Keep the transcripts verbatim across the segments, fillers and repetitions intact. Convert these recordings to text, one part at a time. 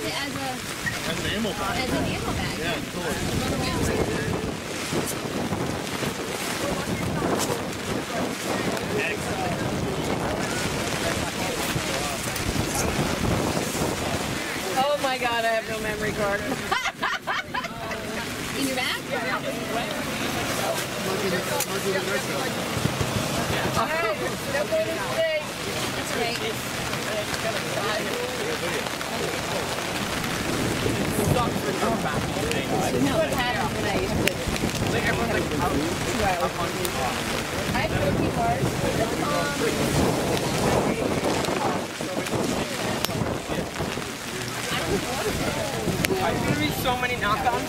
use it as a as an ammo bag. As an ammo bag. Yeah, totally. Oh my God! I have no memory card. In your bag? Yeah. Hey, no good mistake. That's right. This is what happened when I used to. Like everyone's like, oh, two hours. I have fifty cards. There's gonna be so many knockdowns.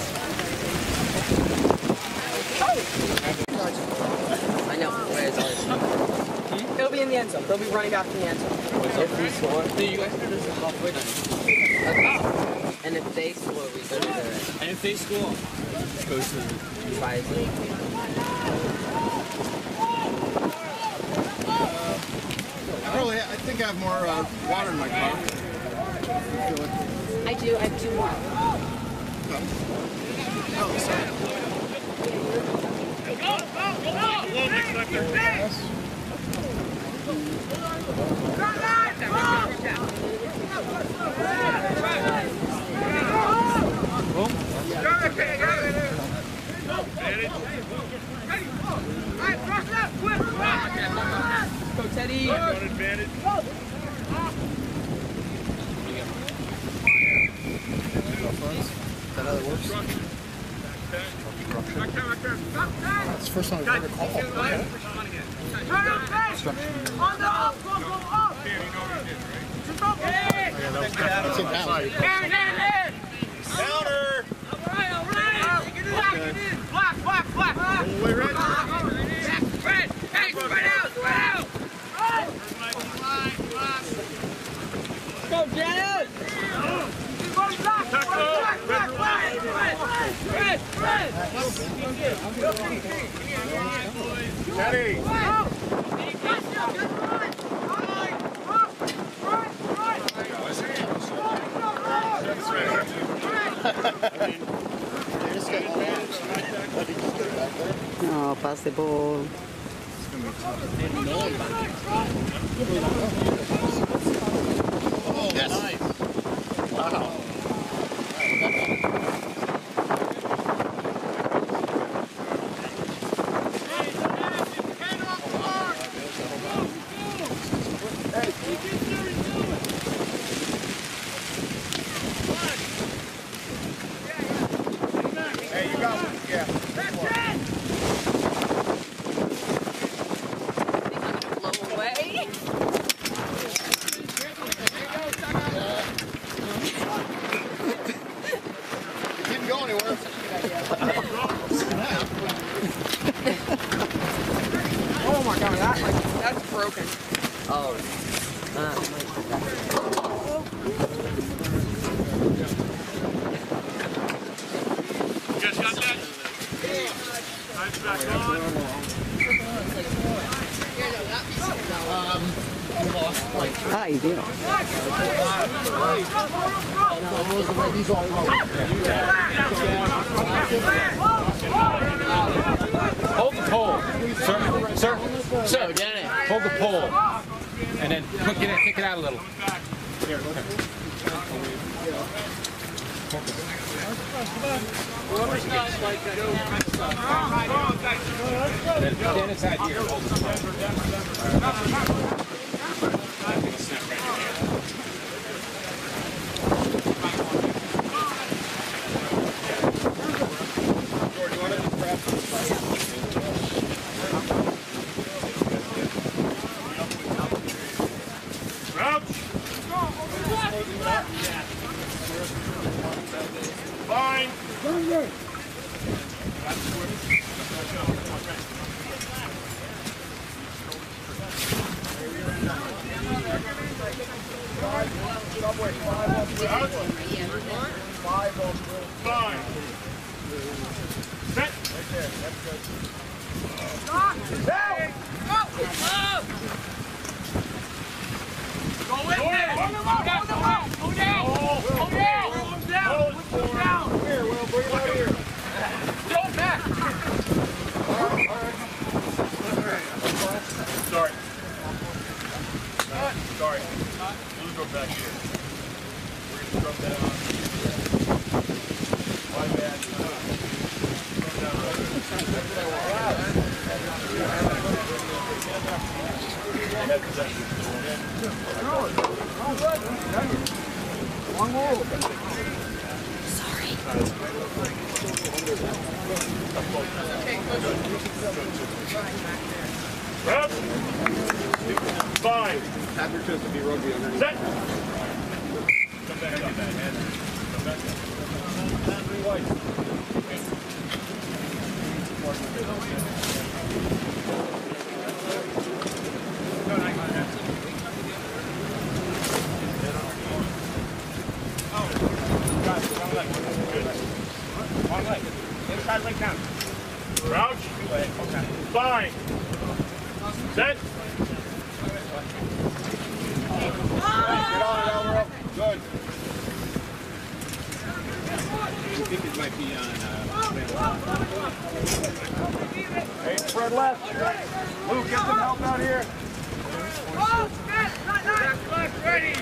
I know. Where's ours? They'll be in the end zone. They'll be running back from the end zone. If we score, do you guys know this is halfway done? Okay. And if they score, we go to the. And if they score, it goes to the Five. Really, I think I have more uh, water in my car. I do. I have two more. Oh, sorry. Go, go, go! Yes. Go, Teddy. Advantage. That other works? That's the first time I've heard a call. Okay. On the up, go, go up! Yeah, that was that's in that. Counter! Alright, alright! Block, block, block! All the way right. Red! Hey, spread out, spread out! Go, Janet! Teddy! No, pass the ball. Oh, yes. Nice. Wow. Hey, you got one. Yeah. Blow away. It didn't go anywhere. Oh my God, that like that's broken. Oh. Uh, You guys got that? Time's back on. Um, we lost like. How you doing? He's all wrong. Hold the pole. Sir, sir, sir, Janet. hold the pole. And then kick it, kick it out a little. Here, look. Then stand inside here. Hold the pole. Fine. Fine. Set. Right there. That's good. Go in there. Hold him up. Hold him up. Go down. Go down. Rob. Fine. Have your chance to be rugby underneath. Set. Come back up, man. Come back up. Three whites. One leg. Inside leg down. Crouch. Okay. Fine. Set. Get on it, Elmer up. Good. I think it might be on. Uh, Hey, spread left. Luke, get some help out here. Left, ready.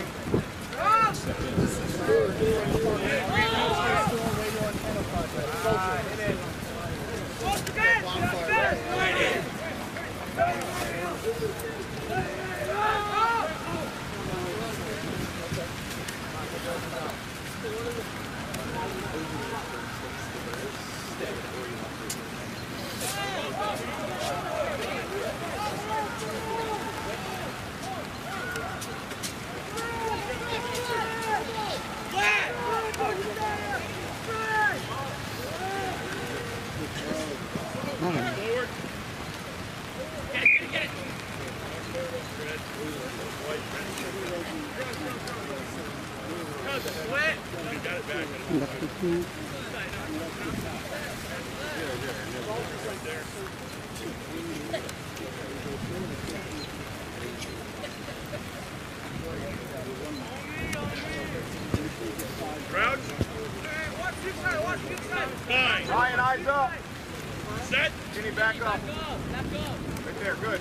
Forward. Get it, get it, get it. Split. You got it back. Right there. Crouch. Watch inside, watch inside. Fine. Ryan, eyes up. Set. Kenny, back up. Right there, good.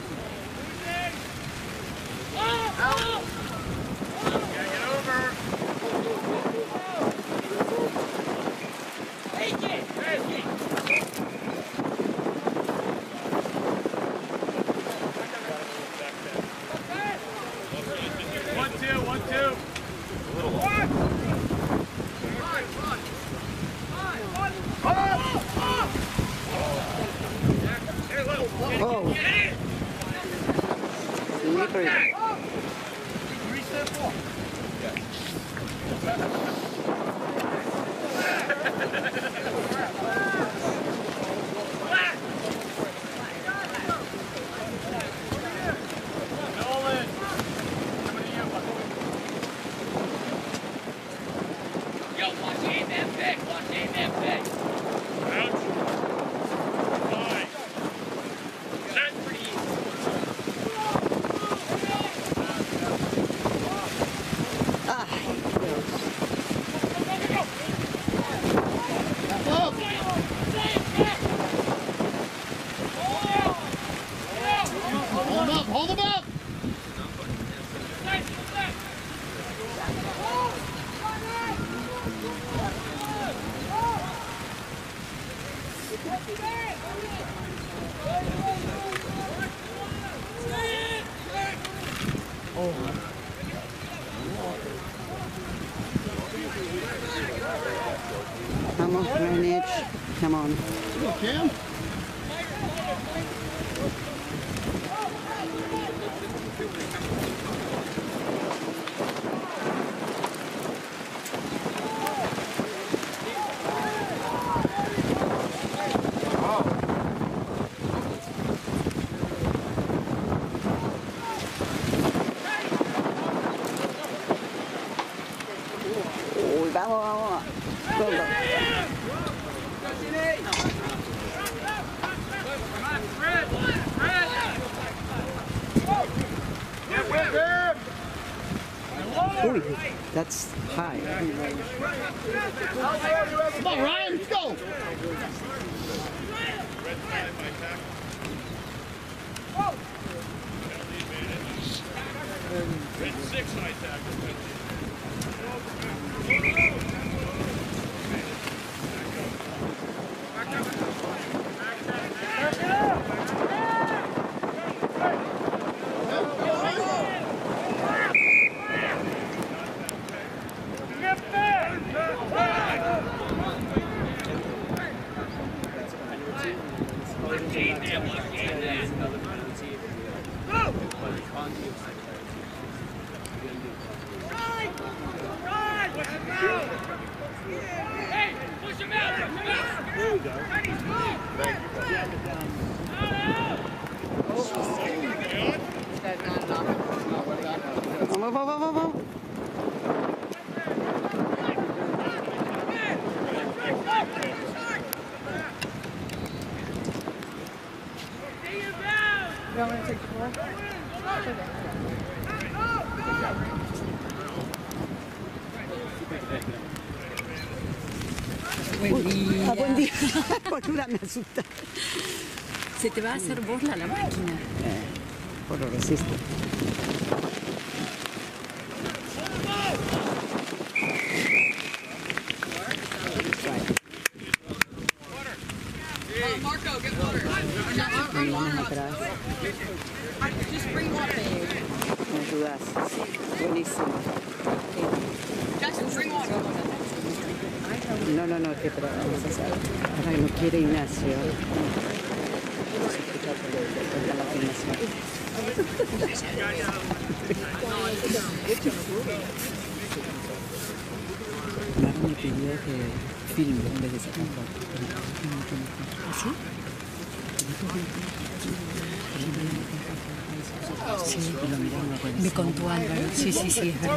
Out. Gotta get over. Take it. Take it. One, two, one, two. A little long. Oh. Slippery. Reset ball. Nolan. Coming to you. Yo, watch aim that pick. Watch aim that pick. Crouch. Fine. Set. Pretty easy. hold him up, hold him up. Come on, manage. Come on. Go, Cam. Uy, vamos, vamos. Go, go. Ooh, that's high. Come on, Ryan, let's go. Red six high tackle. Buen día. Ah, buen día. Boluda, me asusta. Se te va a hacer bola la máquina. Eh, por lo resiste. Marco, get water. Vamos atrás. Just bring water. Me ayudas. Buenísimo. Jackson, bring water. No, no, no, que pero vamos a hacer. Ahora no quiere Ignacio. Vamos a explicar por qué la filmación. Mara me pidió que filme en vez de sacar fotos. ¿Así? Sí, lo miramos. Me contó Álvaro. Sí, sí, sí, es verdad.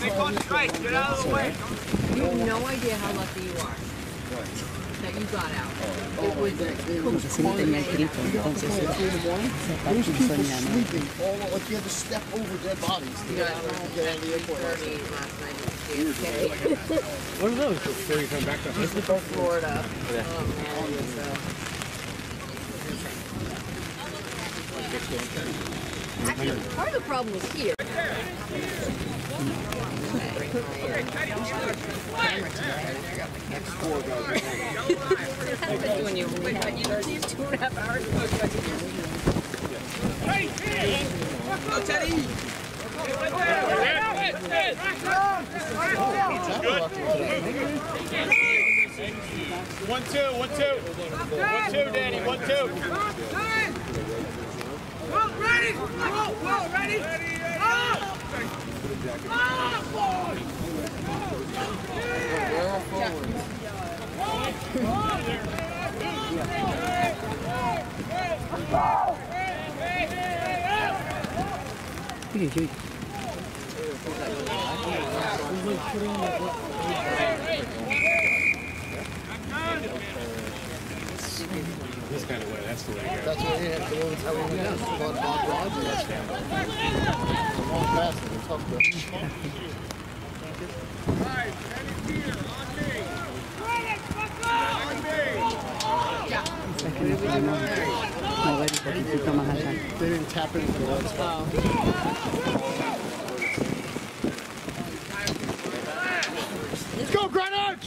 You have no idea how lucky you are that you got out. It was Como que si no tenía el grito, entonces esa parte soñando. Like you had to step over dead bodies to get out of the airport. last night in J F K. What are those before you come back to This is Florida. Oh man, it was, uh, actually, part of the problem was here. When you only had two and a half hours. Oh, Teddy! One, two, one, two. One, two, Danny, one, two. Well, ready! Well, well, ready! Ah! Ah, boy! Uy, uy. this kind of way. That's the way to go. That's what he had to do. That's how he went. Bob Bob Rogers. Long pass. It was tough to. Mover un poquitito más allá. They didn't tap into the one spot. Let's go, Greenwich!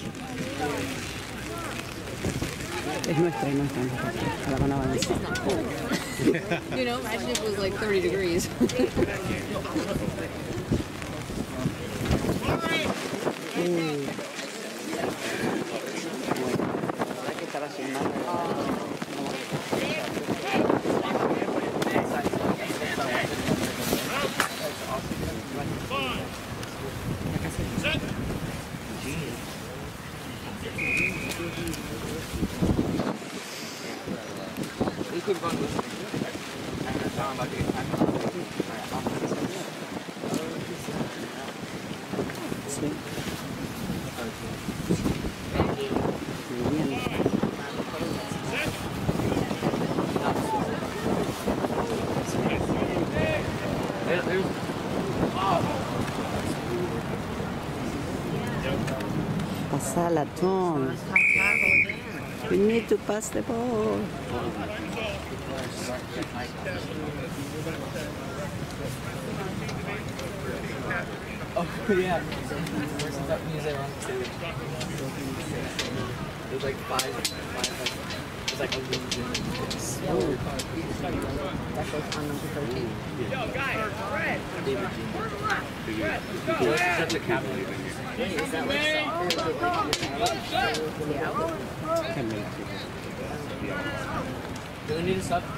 Es nuestra y nuestra, nuestra. La van a avanzar. You know, imagine if it was like thirty degrees. que estaba filmando. Sí. Muy bien. Pasala, Tom. You need to pass the ball. Oh, yeah. That music on too. There's like five, five, there's like a little slower car. That goes on number thirteen. Yo, guys, Fred! David Fred, let's go! This is such a capital. Wait, is that like Ten minutes. Do we need to stop?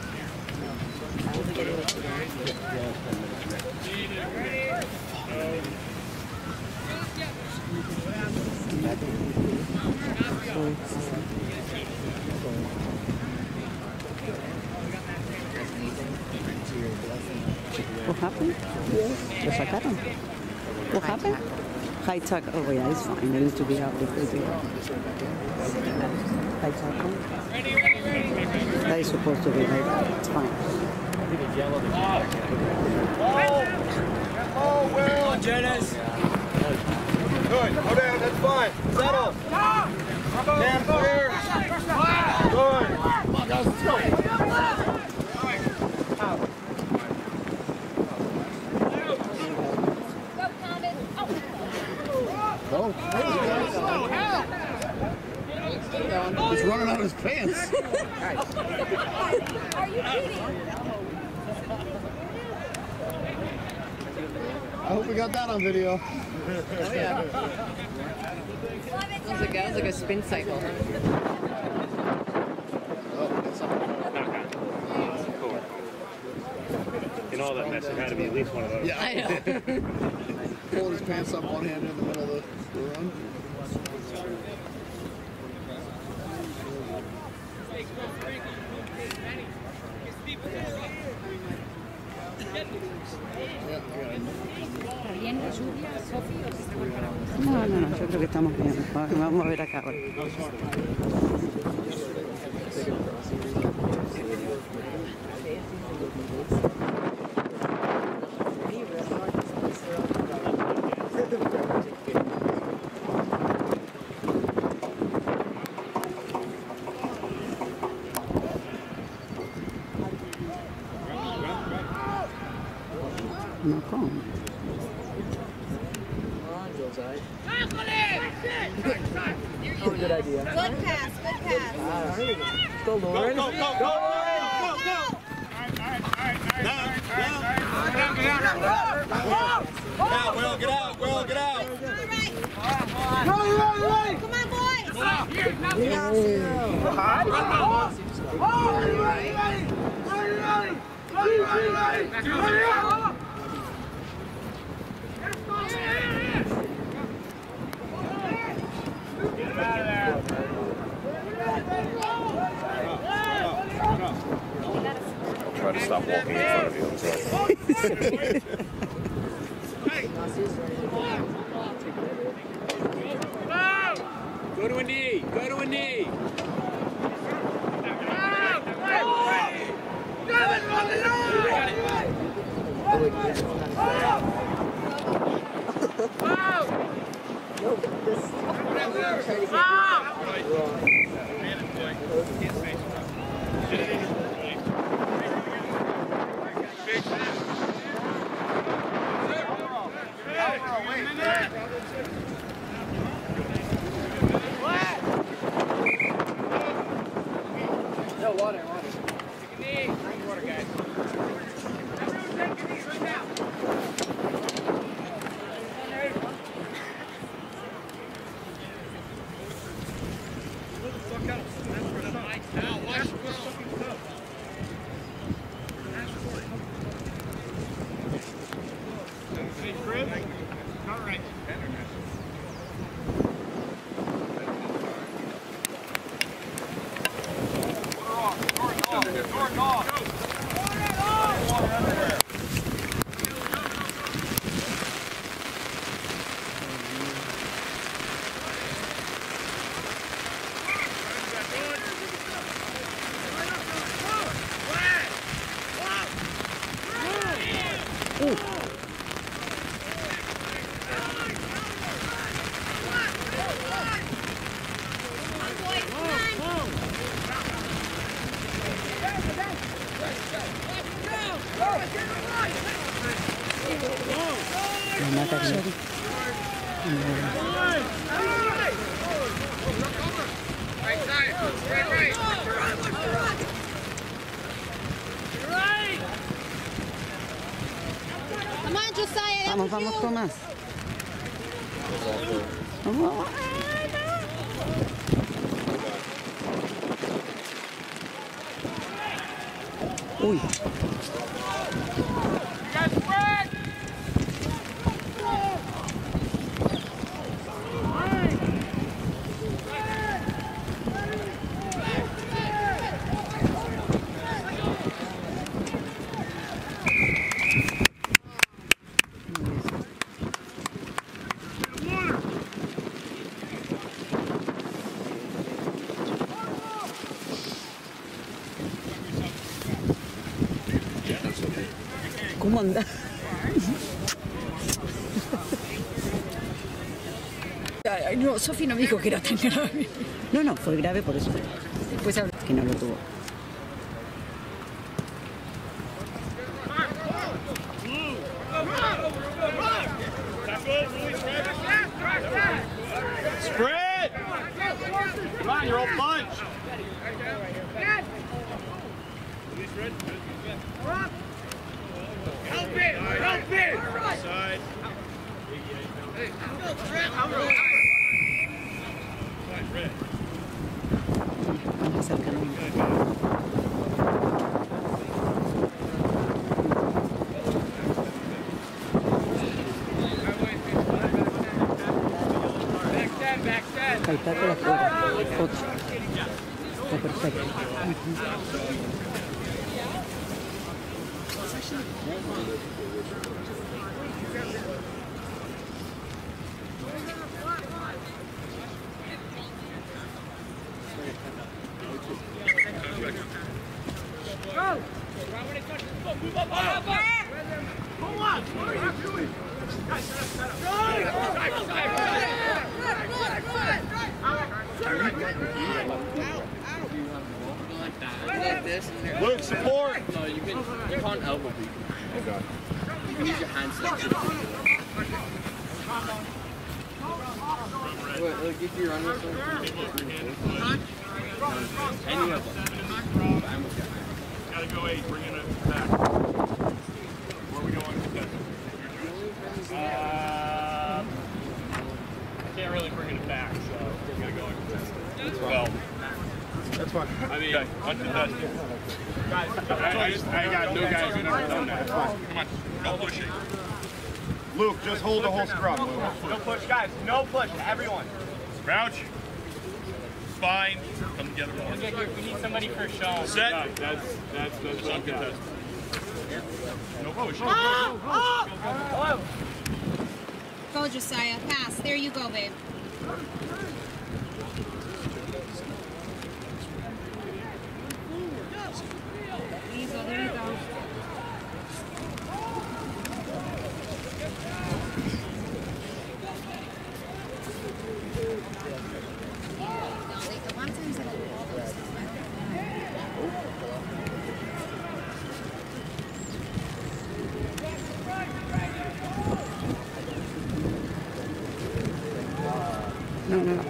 What happened? Lo sacaron. What happened? High tackle. Oh yeah, it's fine. They need to be out because they high tackle. That is supposed to be like that. It's fine. think it's yellow. Oh, Will. Come on, Janice. Good. Go down. That's fine. Settle. Stand clear. Good. Come on, guys. Let's go. Oh, he's running out of his pants. Are you kidding? I hope we got that on video. Oh yeah. That was like, that was like a spin cycle. Oh, that's something. Cool. In all that mess, it had to be at least one of those. Yeah, I know. Pulling his pants up one hand in the middle of the, the run. No, no, no, yo creo que estamos bien. Vamos a ver acá ahora. No, ¿cómo? Oh, good idea. Good pass, good pass. Go, Lauren. Go, go, go, go, go, go. Down, down. Now, Will, get out, Will, get out. Come on, boys. Try to stop walking in front of you. Go to a knee, go to a knee. No, water, water. Water, guys. All right. Right side, right, right. Come on, Josiah. Vamos, vamos, Tomás. Vamos. Uy. Yeah. ¿Cómo anda? Ay, no, Sofi no me dijo que era tan grave. No, no, fue grave por eso. Después habló. Que no lo tuvo. Spread! Come on, you're all bunch. Help it! Help it! Side. Vamos acercando un poco. Faltate la fuera. Ocho. Está perfecto. Luke, support! No, you can. You can't elbow people. Okay. You can use your hands. Wait, look, if you run this one. Any of them. Gotta go eight, bring it back. Where are we going? Uh, I can't really bring it back, so we're gonna go in. Well, that's fine. I mean, okay. Uncontested. Guys, I, I, just, I got no guys who've never done that. Come on, no pushing. Luke, just hold the whole scrum. No push, guys. No push, everyone. Crouch. Spine. Come together more. We need somebody for a show. Set. No, that's that's that's uncontested. No push. Oh, oh, oh. Go, Josiah. Pass. There you go, babe. There you go. There you go. No, no.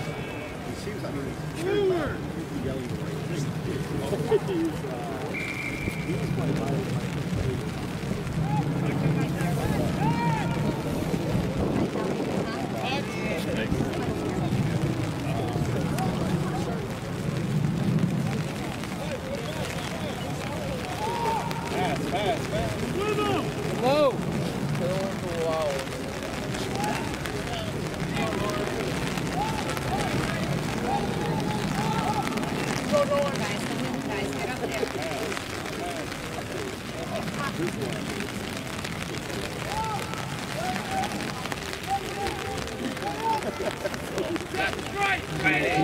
Hello! Wow. Go, go, guys. Come in, guys. Get up there. That's right! Ready!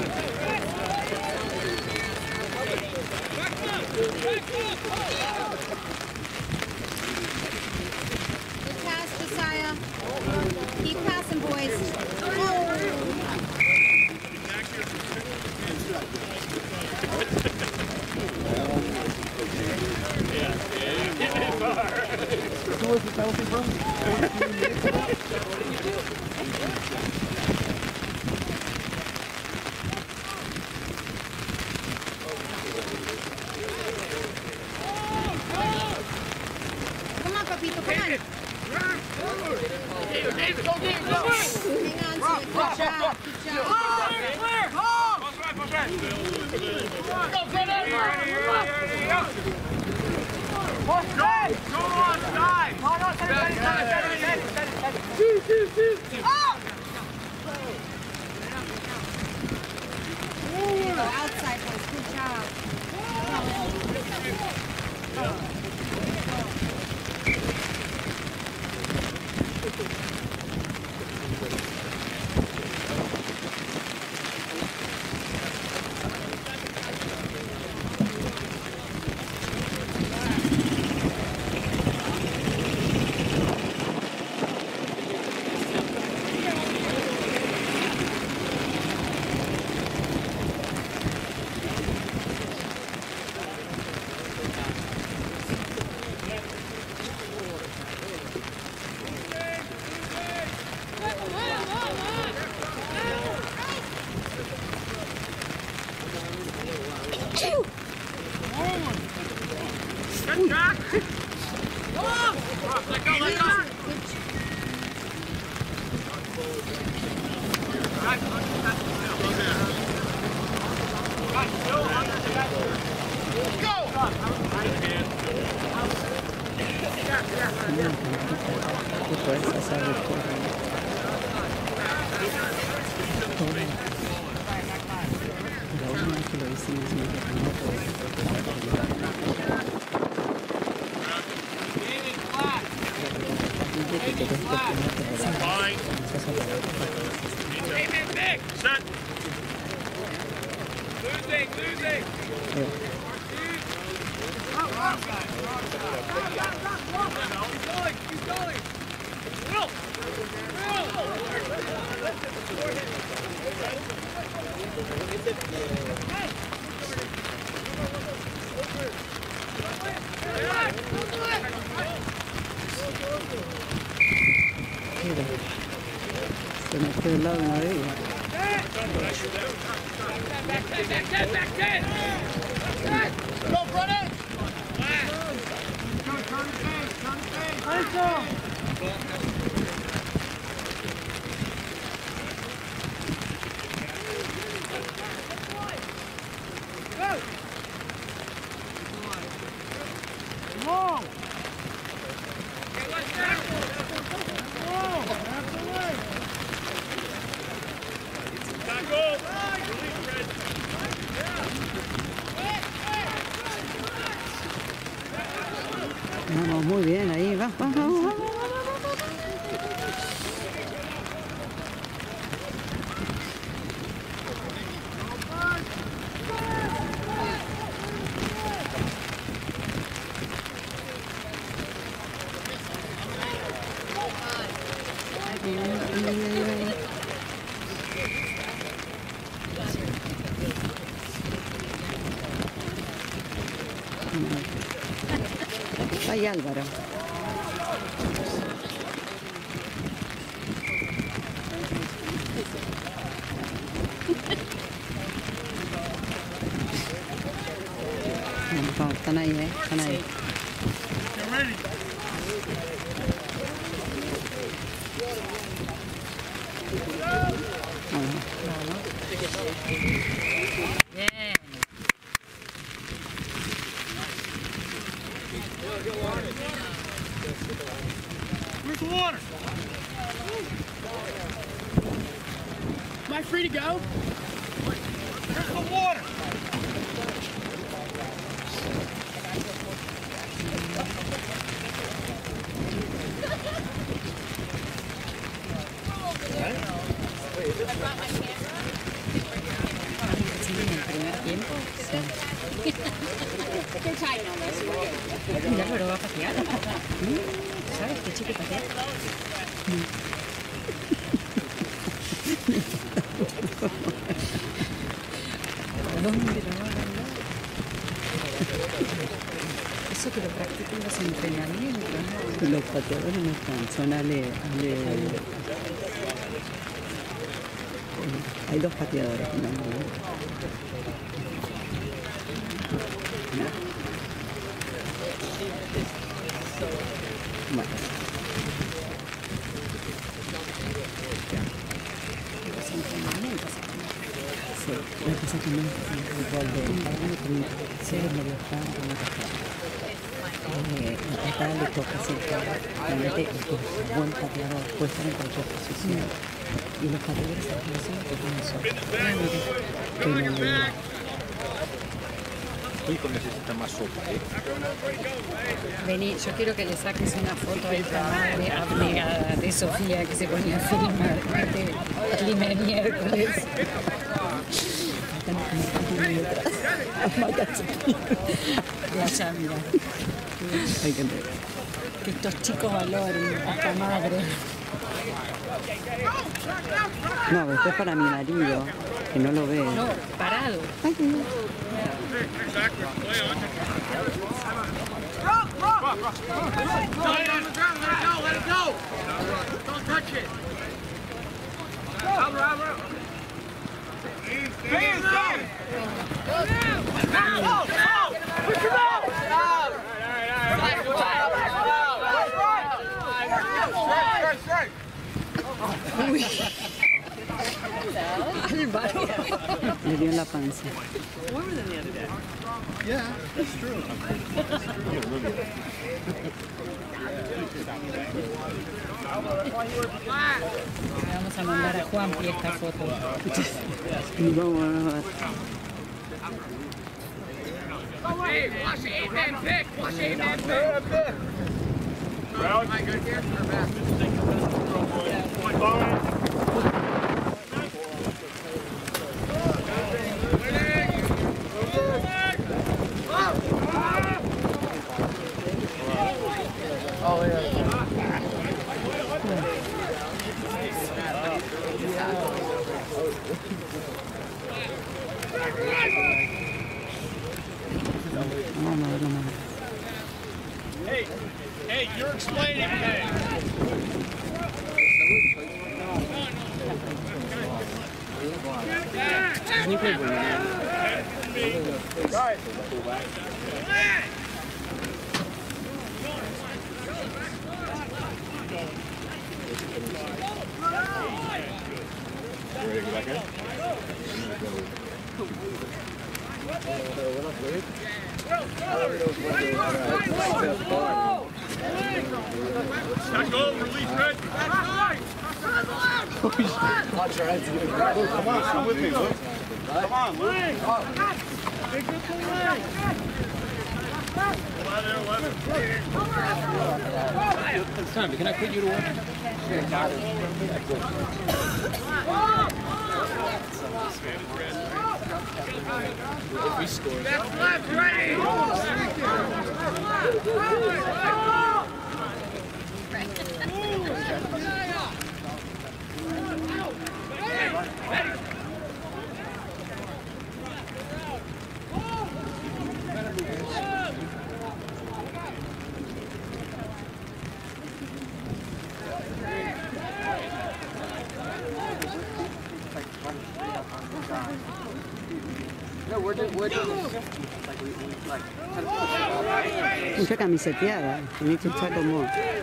Good pass, Josiah. Keep passing, boys. Oh. Who was the penalty from? Come on, Papito. Come on. David, David, go, David, go! Hang on to it. Good job. Good job. Clear! Push right, push right. Go, get in! Push right! Go on, side! No, no, set it, set it, set it, set it, set it, set it. Two, two, two. Up! Go outside, boys. Good job. Qué fuerza sabe la última vez que lo hicimos me no Set. Losing, losing. Keep going, keep going. Will. se metió del lado de una de ellas. Back ten, back ten, back ten. Go, brother. Vamos muy bien ahí, va, vamos, vamos, vamos. Ay, Álvaro. Vamos, vamos, están ahí, ¿eh? Están ahí. Where's the water? Am I free to go? Where's the water? Mira, pero va a patear. ¿Sabes qué chico patea? ¿Dónde lo van a hablar? Eso que lo practican los entrenamientos, ¿no? Los pateadores no están, son ale, ale... Hay dos pateadores, no, no. Bueno. Los entrenamientos. Sí, lo que pasa es que no es el gol de Pagano también ser medio campo, no está. Eh, la patada le toca siempre, realmente el que es buen pateador puede estar en cualquier posición. Y los pateadores de posición que tienen eso. Que no Hijo necesita más sopa, ¿eh? Vení, yo quiero que le saques una foto a esta madre abnegada de Sofía que se ponía a filmar este clima de miércoles. La chambra. hay que ver. Que estos chicos valoren a esta madre. No, esto es para mi marido, que no lo ve. No, parado. Ay, qué bien. Lay it on the ground, let it go, let it go! Don't touch it! Albert, Albert! Hands down! Go down! Go! Go! Push him out! Alright, alright, alright! Strike, strike, strike! Álvaro. Le dio en la panza. Warmer than the other day. Yeah, that's true. Vamos a mandar a Juanpi esta foto. Y vamos a ver. Hey, watch it, eight man pick. Watch eight man pick. Round. Oh, yeah. No, no, no, no. Hey, hey, you're explaining things. Ready to go back in? Back over, release red. Watch your heads. Luke, come on, come with me, Luke. Come on, Luke. eleven, eleven. Tommy, can I put you to work? We scored. Left, left, ready. No, we're doing, we're doing the fifty. Like, we, we like, kind of push it all right. Mucha camiseteada. Tiene que estar como.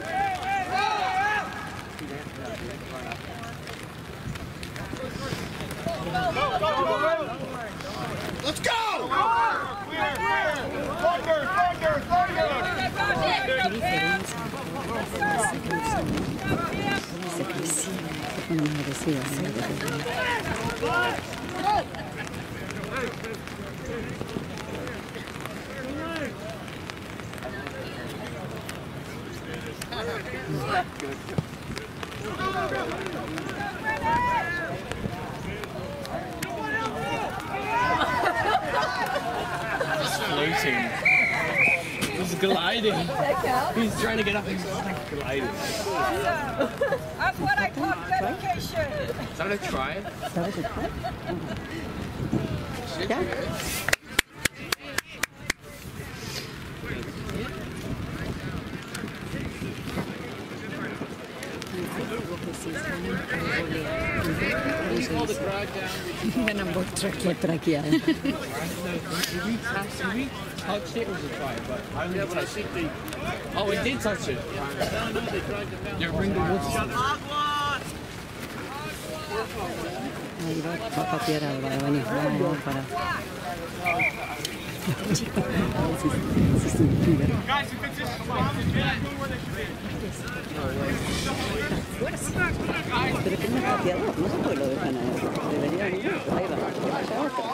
Let's go! Clear, clear! Thunder, thunder, thunder! ¿Qué diferencia? Se agresiva. Se pone más agresiva. Floating. He's gliding. He's trying to get up. He's like gliding. That's what I call dedication. Is that a try? ¿Sabes estar? ¿Ya? Van a Qué traqueada. Did we touch it or was it try? But I yeah, but I think they. Oh, it did touch it. No, no, they tried to. Yeah, bring the wolves. Ahí va, va a patear ahora, va a venir. Vamos, vamos para. Guys, if it's just bomb, it's not doing where they should be. Pero que no es pateador, no sé por qué lo dejan ahí. Deberían ir. Ahí va, vaya otra.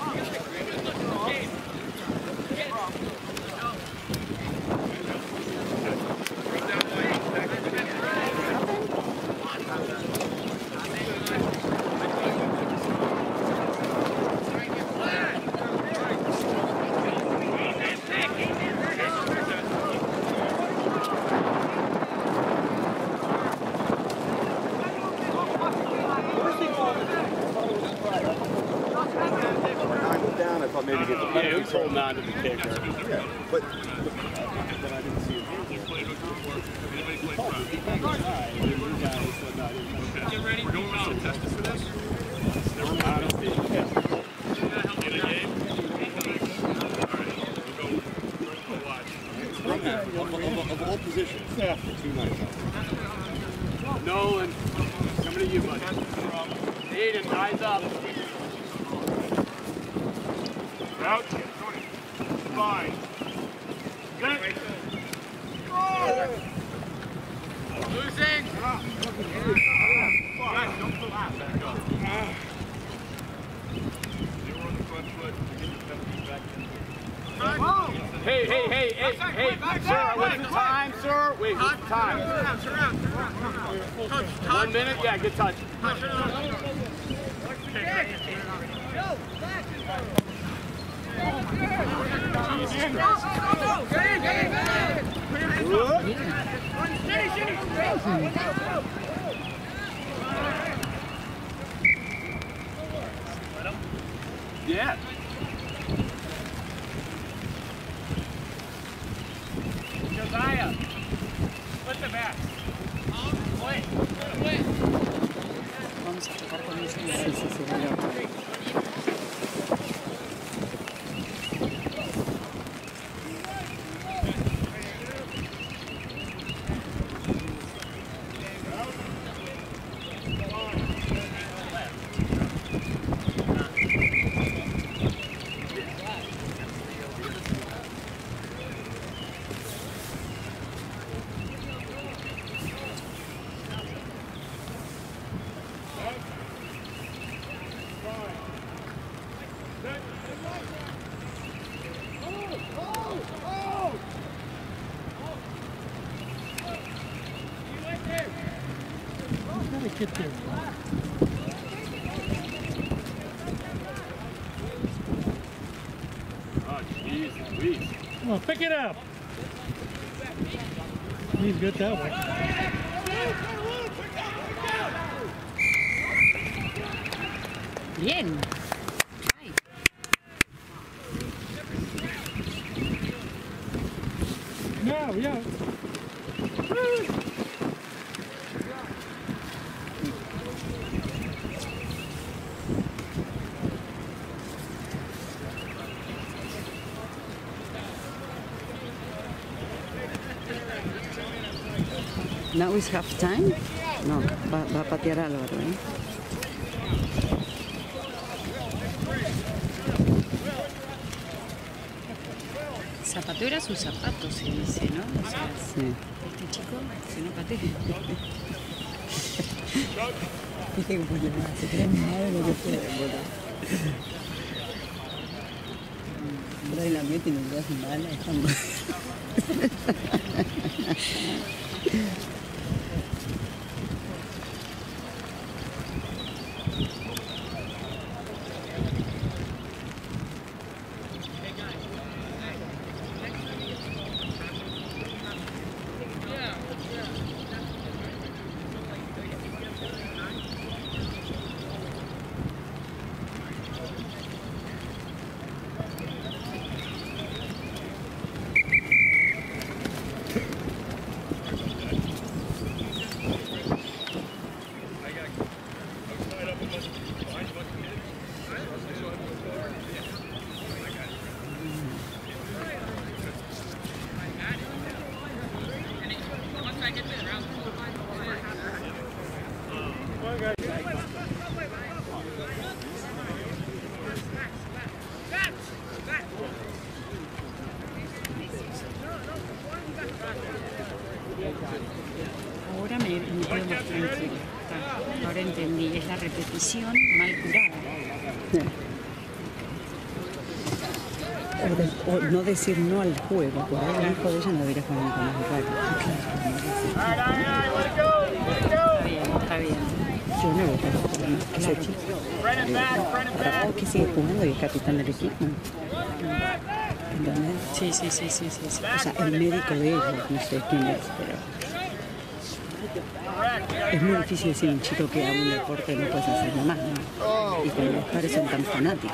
Maybe get the yeah, he was holding on to the kicker. Yeah, but, but I didn't see it. Get ready. We're going around and test it for this. Never mind. Yeah. Get a game. All right. We'll go. We'll watch. Of, of, of all positions. Yeah. Two nights. Nolan, coming to you, buddy. Aiden, eyes up. Out. Fine. Set. Losing. Guys, don't pull out. Back up. They were on the front foot. Hey, hey, hey, hey, hey, sir, what's the time, sir? Wait, what's the time? One minute? Yeah, good touch. Yeah. Josiah, put the back. Play. Play. Vamos a tocar con eso. Sí, sí, sí, vale. Get there. Oh, jeez, please. Come on, pick it up. He's good that way. Bien. Ay. No, yeah. Now is half time? No, va, va a patear Álvaro, ¿eh? Zapato era sus zapatos, se dice, ¿no? O sea, sí. Este chico, si no patea. Viste que pues, se creen más de lo que pueden, ¿verdad? Por ahí la meten y nos das mala, estamos. Ahora me, me quedo más tranquila. Ah, ahora entendí, es la repetición mal curada. O, de, o no decir no al juego, porque el hijo de ella no debería jugar con los rayos. Está bien, está bien. Yo no voy a jugar con ese chico. Para que sigue jugando y es capitán del equipo. ¿Entendés? Sí, sí, sí, sí, sí, sí. O sea, el médico de ellos, no sé quién es, pero... Es muy difícil decir a un chico que haga un deporte no puedes hacer nada más, ¿no? Y cuando los padres son tan fanáticos.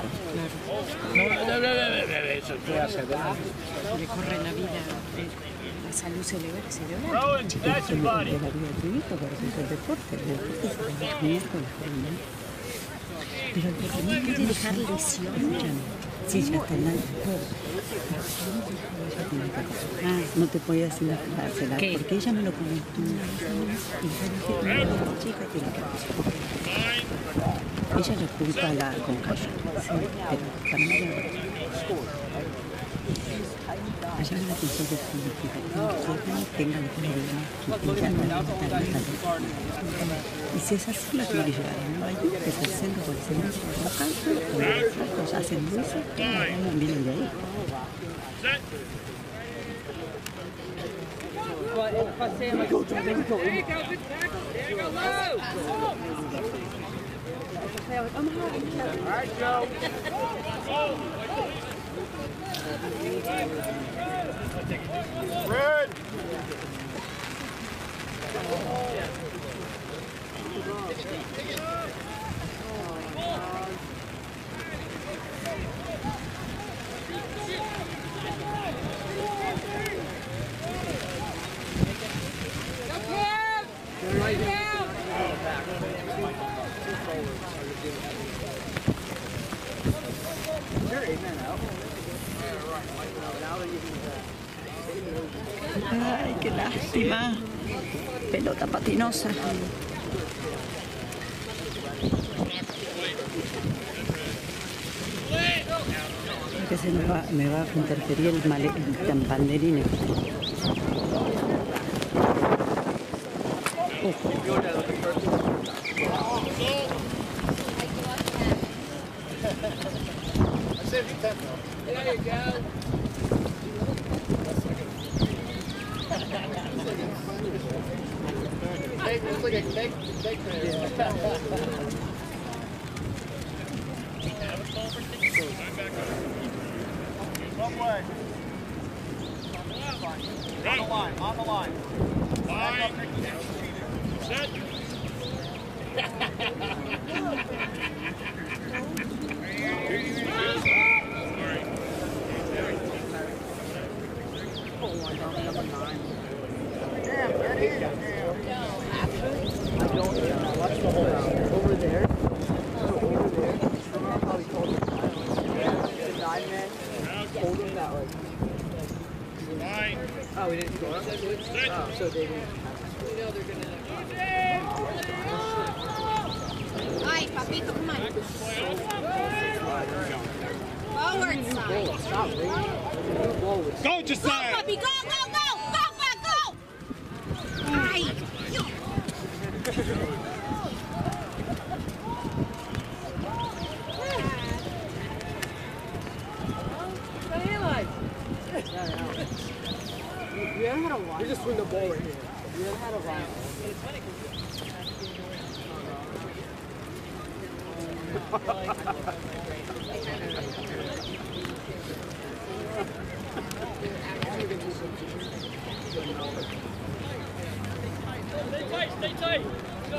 Eso qué hace, ¿verdad? Le corre la vida, eh, la salud cerebral. Rowan, that's your body. De la vida de tu hijo, por ejemplo, el deporte. El deporte es el miércoles, pero el deporte no puede dejar lesión. Sí, ya está mal. Ah, no te podía decir la frase, porque ella me lo comentó. Y yo dije, no, esta chica tiene que hacer. Ella le culpa a la Concaya, sí, pero Panamá ya me llama la atención que tenga los problemas que intentan levantar y si es así, lo tiene que llevar a Nueva York, que es el centro por excelencia local, donde los hacen dulces, y vienen de ahí. Red! Ay, qué lástima. Pelota patinosa. Que se me va, me va a interferir el, male, el banderín. There you go. It's like a cake, cake One way. On the line, on the line. Line. Set. Over there. Over there. Someone probably told him. The nine man told him that like. Oh, we didn't go up. Oh, so they didn't. We know they're gonna. Alright, Papito, come on. Forward side. Stop, baby. Go, Josiah! Go, puppy, go, go, go! Go, back, go! Alright. You ever had a line? You just swing the ball right here. You ever had a line? Stay tight, stay tight. Go.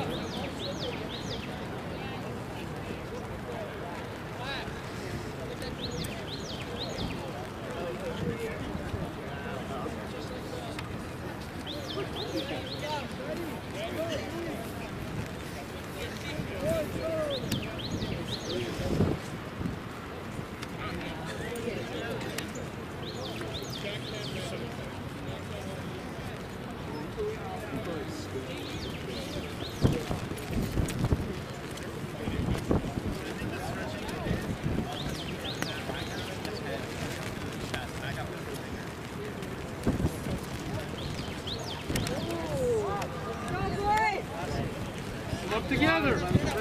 Up together.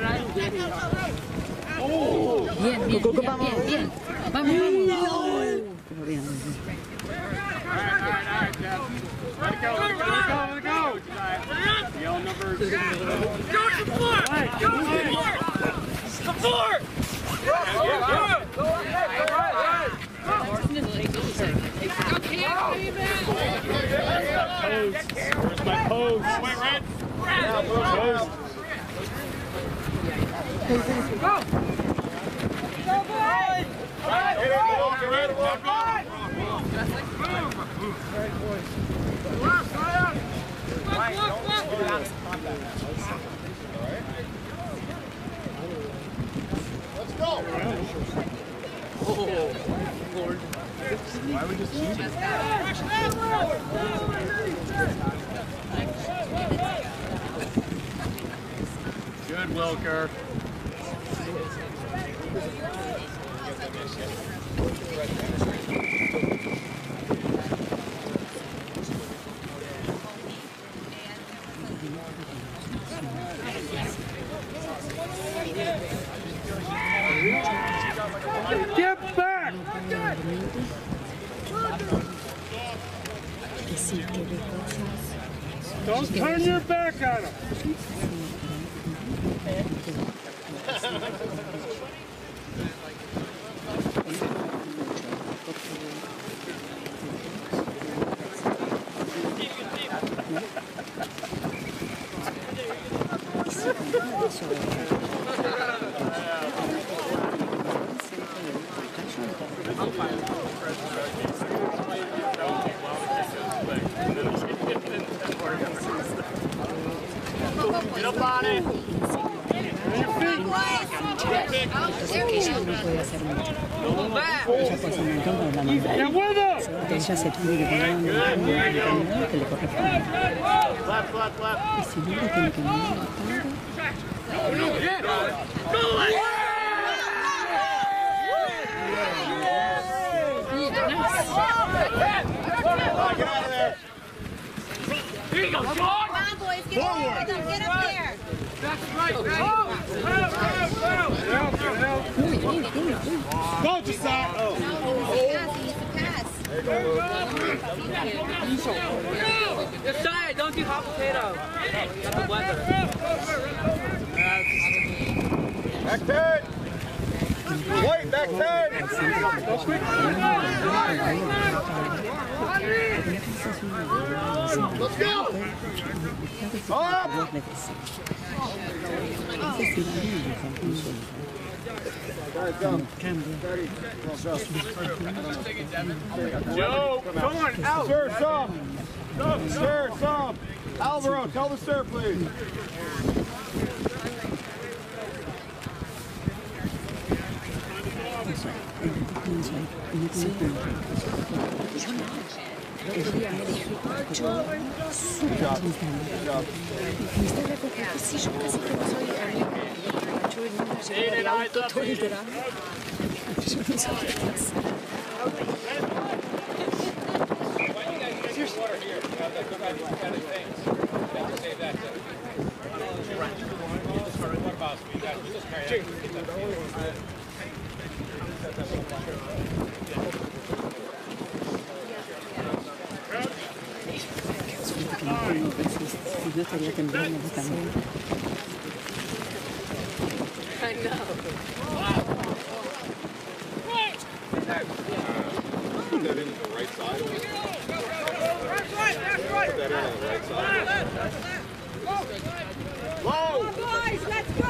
Oh. Bien, bien, bien, bien, bien. Vamos, vamos. Bien. All right, all right, all right, Jeff. Let it go, let it go, let it go, let it go. Yellow numbers. Go to the floor! Go to the floor! The floor! Where's my pose? Wait, Red. Pose. Go! Go, boys! Let's go! Oh, Lord. Why are we just shooting? Good, Wilker. Get back! Don't turn your back on him. Ella se tiene que poner un determinado que le corresponde. Y si no, le tiene que mirar la cara. Here you go, Sean! Come on, boys, get up there. Get up there. That's right, man. Go, Josiah! No, he's a pass. He's a pass. Josiah, don't do hot potato. Got the weather. Back ten! Wait, back ten! Let's go! Up! Joe, come on, out! Sir, some! Sir, some! Alvaro, tell the sir, please. Yo estaría temblando también. I know. Put that in the right side. Put that in on the right side. Low! Boys, let's go!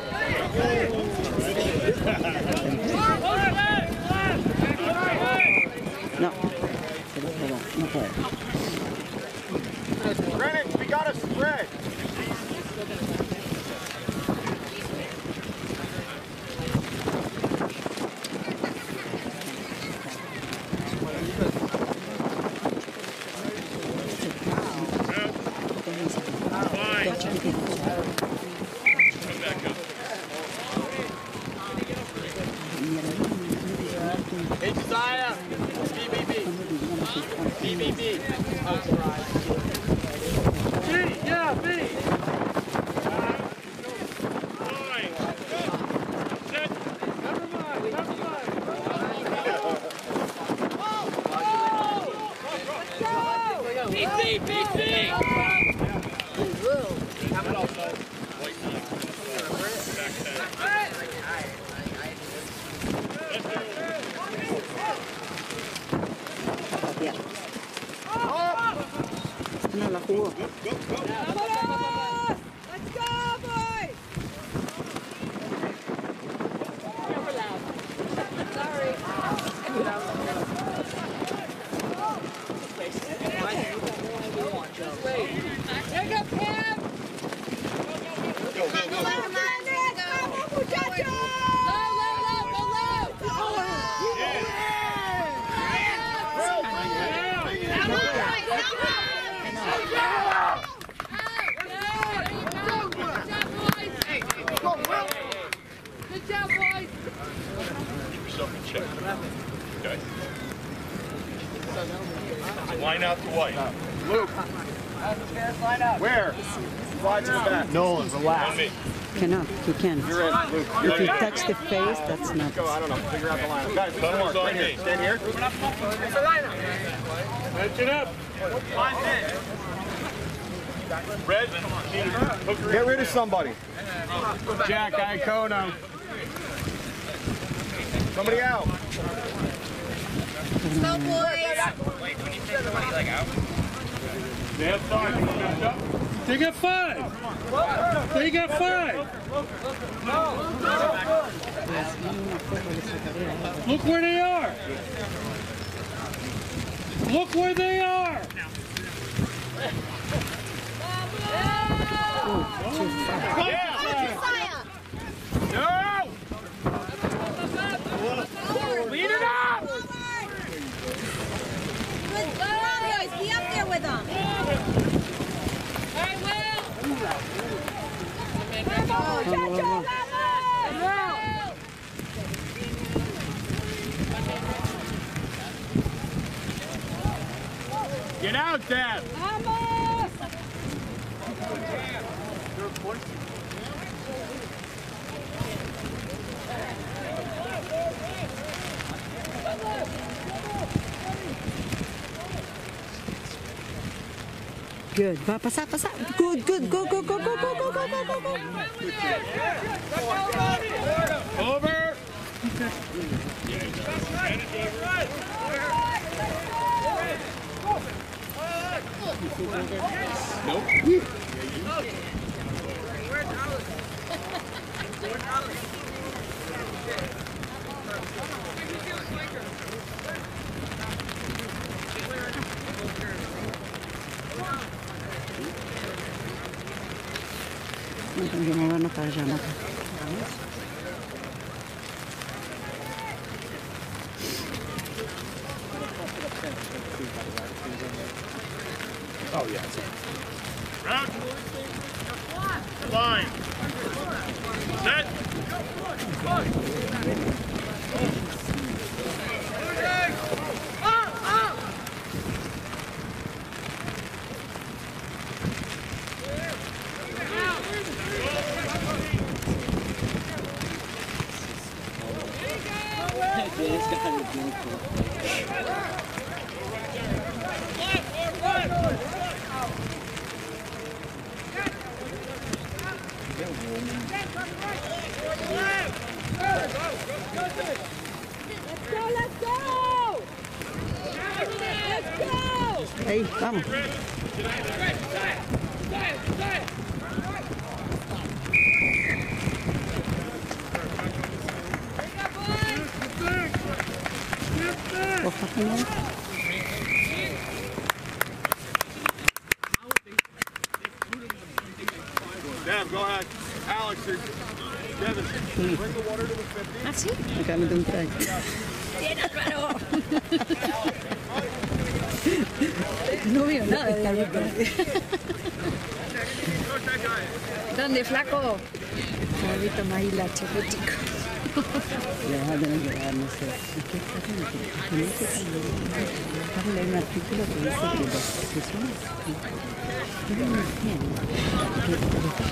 No, se lo pegó, no puede. Greenwich, we got a spread. Hey, Josiah. B B B. B B B. Oh, right. B, yeah, B. Never mind, never mind. P C, P C! No la jugó. Let's go, boys! Take up, Cam! Come on, come on, Muchachos! Low, low, low, go low! Good job, boys! Keep yourself in check. Okay? Line out to white. Luke. Where? Slide to the back. Nolan, relax. On me. Cannot. He can't. You're in, Luke. If you touch the face, that's not. Go, I don't know. Figure out the line. Guys, homework right here. Stand here. Match it up. Red, get rid of somebody. Jack, Iacono. Somebody out. Go, boys. They have five. They got five. They got five. Look where they are. Look where they are. No! Lead it up! Good job, guys. Be up there with them. Hey, Will! Get out, Dad. Vamos! Good. Va a pasar, pasar. Good, good. Go, go, go, go, go, go, go, go, go, go. Over. Nope. No tengo que movernos para allá, ¿no? Oh, yeah. Round. Line. Set. Ahí, vamos. Ojalá. Dad, go ahead. Alex, or Devin, bring the water to the fifty. ¿Ah, sí? Acá me tengo un traje. ¡Bien, Álvaro! No veo nada de Álvaro. ¿Dónde, flaco? Ahorita más hilacho, qué chico. Le vas a tener que dar, no sé. Es que está bien, que en este caso, hay un artículo que dice que las sesiones tienen un tiempo, que los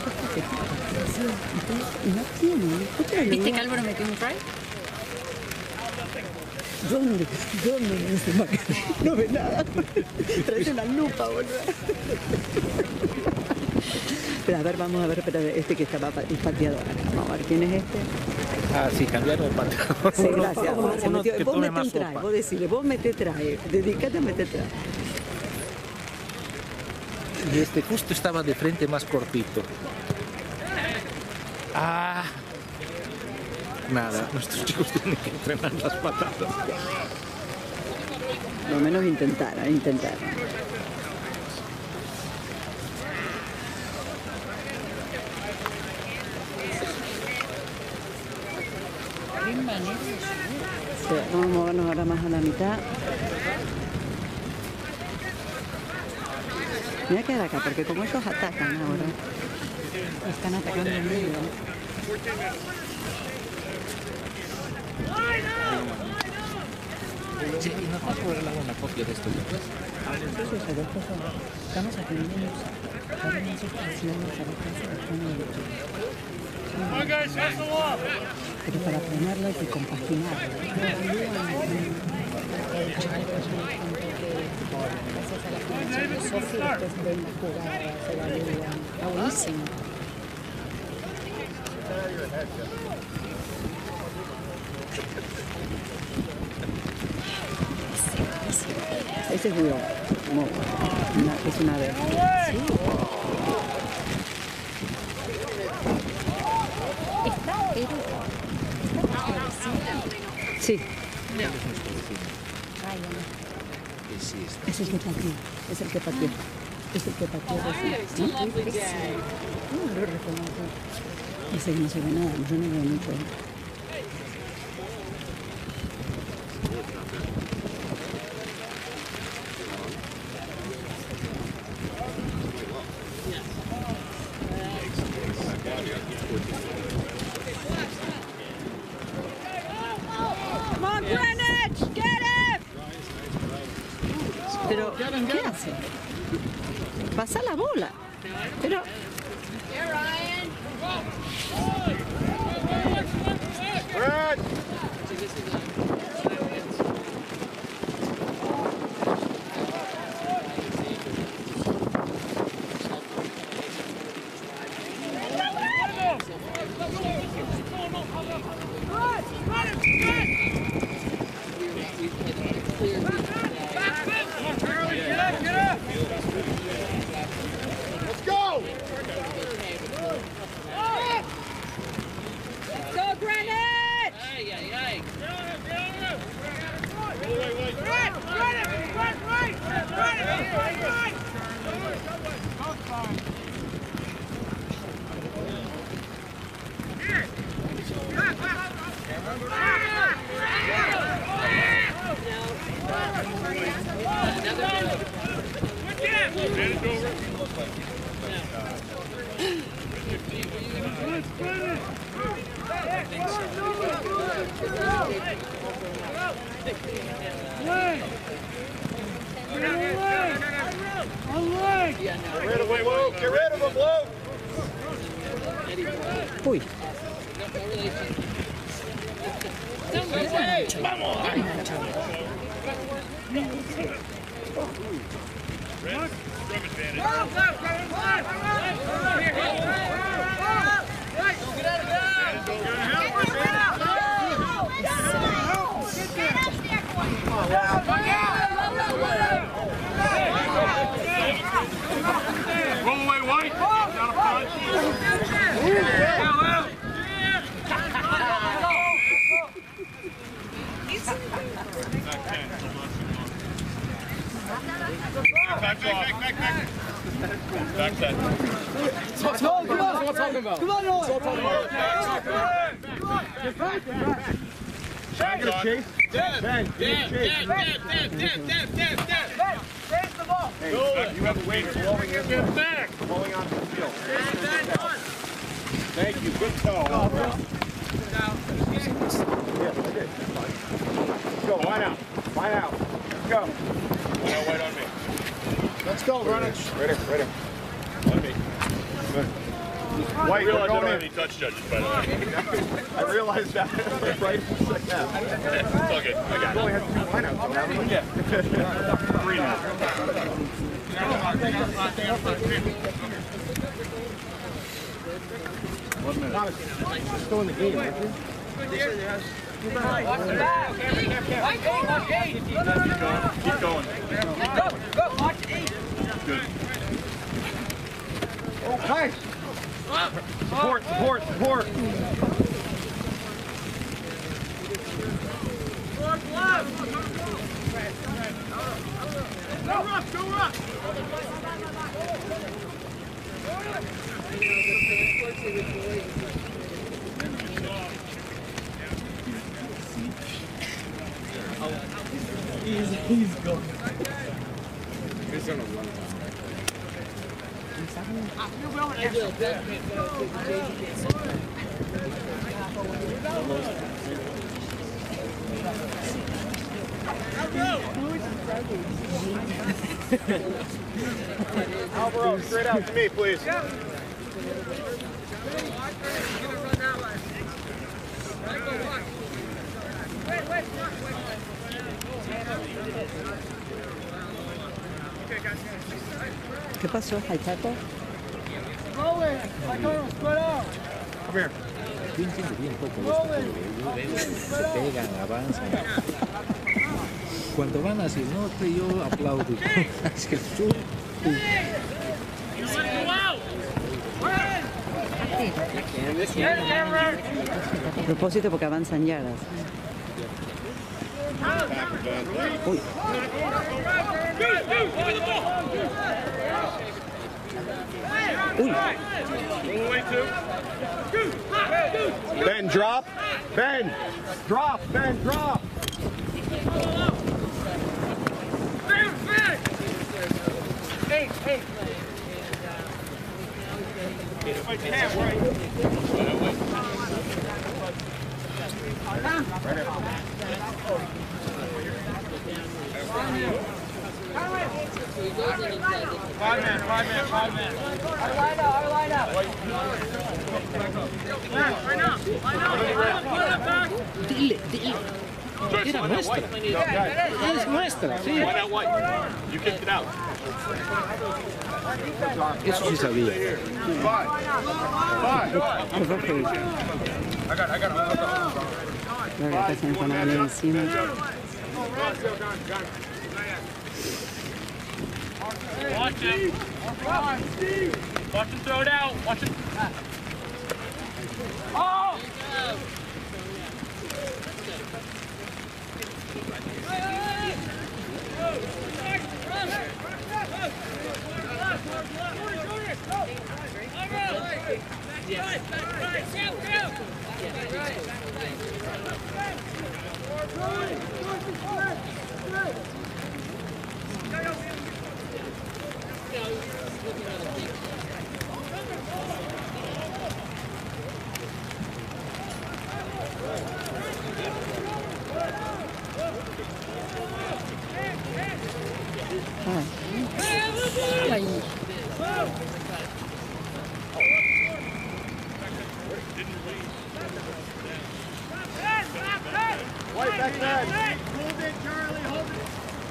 no tienen. ¿Viste que Álvaro metió un try? ¿Dónde? ¿Dónde? No se me no ve nada. Trae una lupa, boludo. Pero a ver, vamos a ver, pero este que estaba el pateador acá. Vamos a ver quién es este. Ah, sí, cambiaron el pateador. Sí, gracias. Uno, Se uno metió, que vos tome mete un más try, sopa. vos decirle, vos mete try, dedícate a meter try. Y este justo estaba de frente más cortito. Ah. Nada, nuestros chicos tienen que entrenar las patatas. Lo menos intentar, a intentar. Sí, vamos a movernos ahora más a la mitad. Me voy a quedar acá, porque como ellos atacan ahora, están atacando en medio. Che, ¿y no estás por regalar una copia de esto después? Entonces, a dos cosas. Estamos aprendiendo para una situación para clase de fondo. Pero para ponerlo hay que compaginar. Gracias a la formación de Sofía, después ven jugadas, se evalúan. Está buenísimo. Ese es Will. No, una, es una vez. Sí. Está, pero sí. Ay, Es el que pateó. Es el que pateó. Es el que pateó. ¿Sí? No lo reconozco. Ese que no se ve nada. Yo no veo mucho. Come on, Greenwich! Get him! Pero, ¿qué hace? Pasa la bola. Pero... Go, Greenwich! Get rid of him, Luke! Get rid of him, Luke! Uy. Roll away, White! Down a front! Back, back, back, back, back. Back set. Come on, come on. That's what I'm talking about. Come on, Nolan. That's what I'm talking about. Come on. Get back, get back. Try to chase. Dad, Dad, Dad, Dad, Dad, Dad, Dad, Dad, Dad. Chase the ball. Hey, you have a way of blowing in. Get back. Blowing onto the field. Thank you. Good toe. Yes, I did. Let's go. Line out. Line out. Let's go. Line out, White on me. Let's go, Greenwich. Ready, ready. On me. Good. I White, realize I we're don't going have any touch judges, by the way. I realized that right like that. It's all good. I got We only it. had two lineouts, though, haven't we? Yeah. Three now. One minute. Thomas, you're still in the game, aren't you? Watch the back. Keep going. Go, go, watch eight. Good. Oh, nice. Support, support, support. Go Russ, go Russ. He's, he's going. He's going to run. Go, Alvaro, straight out to me, please. ¿Qué pasó, Jaichato? Come here. Bien, siento bien poco. Se pegan, avanzan. Cuando van hacia el norte, yo aplaudo. Hacia el sur. A propósito, porque avanzan yardas. Uy. Uy. Ben, drop. Ben, drop. Ben, drop. Hey, hey. If I can't, right. Five men, five men, five men. Our line up, our line up. Right now, line up, line up, back. Dile, dile. Era nuestra. Es nuestra, sí. Why not white? You kicked it out. Eso sí sabía. Five. Five. I got it, I got it. Luego acá se me pone a encima. Watch him. Watch him throw it out. Watch him. Oh! Ahí. White back there. Hold it, Charlie. Hold it.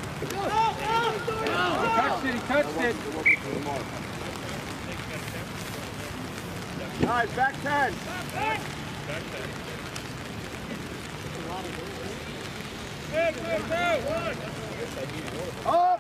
He touched it. He touched it. All right, back ten. Back ten. Up.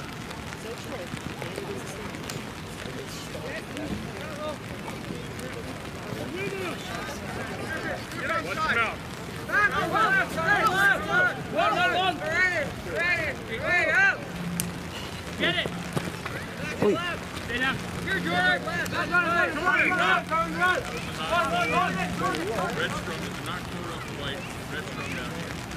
Get outside. Back, go, left, left, left, left. One, one, one. Ready, ready, ready, up. Get it. Uy. Stay down. Here, George. Come on, run, run, run. Run, run. Run, run, run. Red strum is not covered off the white. Red strum down.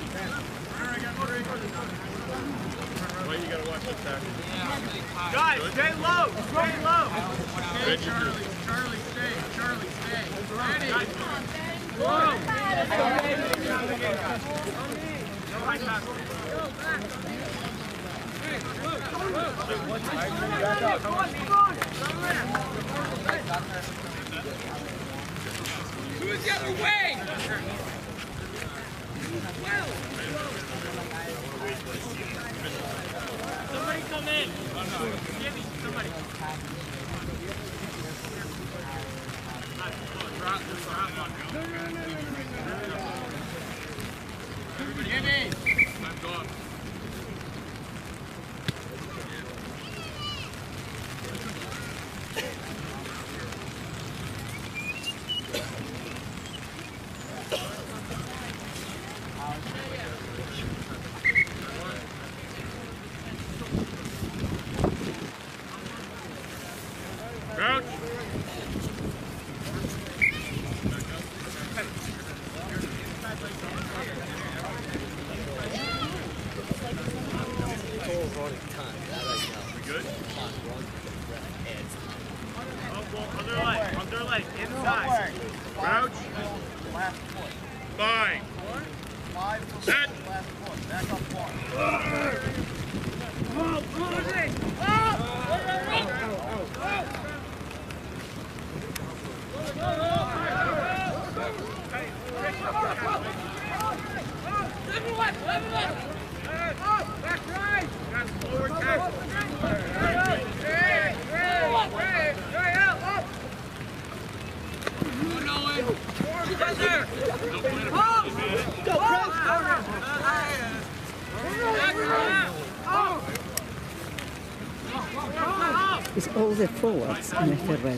White, you gotta watch this tackle. Guys, stay low. Stay low. Red, you do. Charlie, stay. Charlie, stay. Ready. Who's the other way? Somebody come in. Give me somebody. Drop, drop one. Give me. Time's off. Crouch. We good? On their leg, on their leg, inside. Crouch. Last point. Five. Five to Set. It's all the forwards in este red.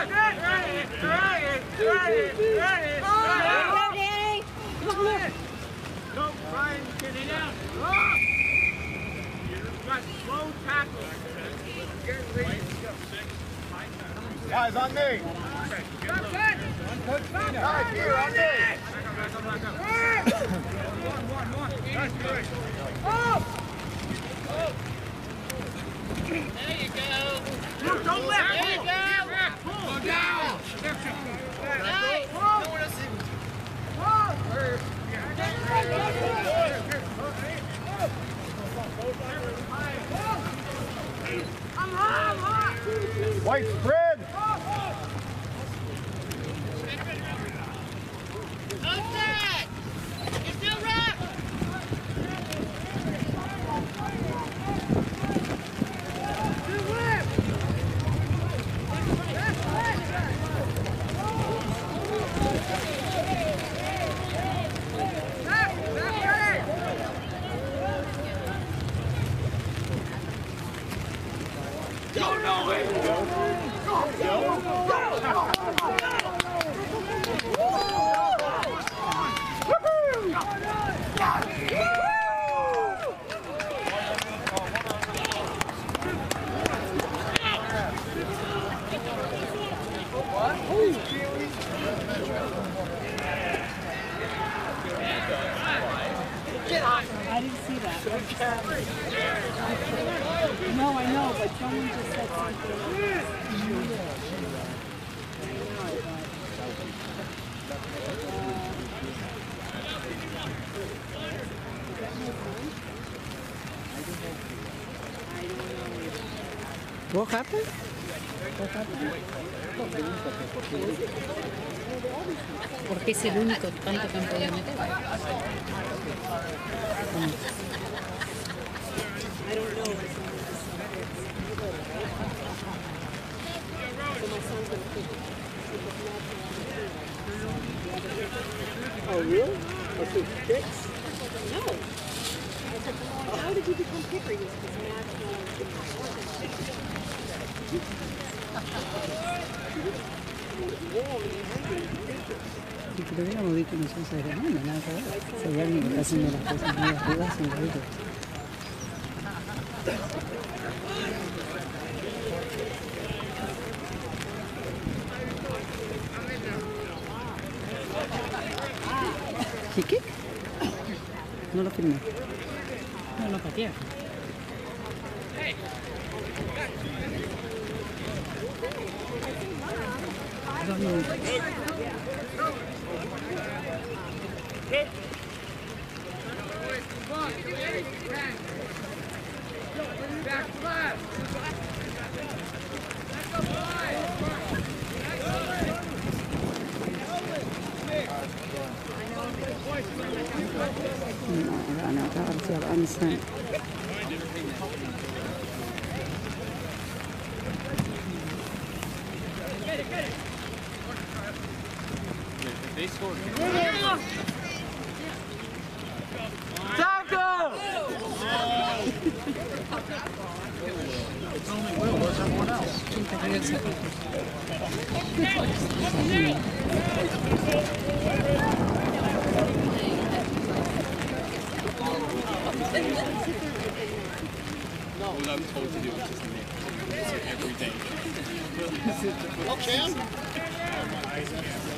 Guys, on me. Guys, here, on me. There you go. Don't let There you go. Go down. Nice. White spread. Outside. You still rock. I didn't see that. No, I know, but someone just said something. What happened? What happened? Porque es el único tanto que han podido meter. Oh, really? Was it fixed? No. I said, how did you become kicker? You said, si te lo hubiéramos dicho nosotros, sería, no, no, nada que ver. Si hay alguien que está haciendo las cosas muy arriba, son ellos. ¿Kick? No lo filmé. No, no patea. Dos minutos. No, no, ahora sí avanzan. They scored. Taco! It's only Will. Where's everyone else? What I'm told to do is just make it every day. Oh, Cam?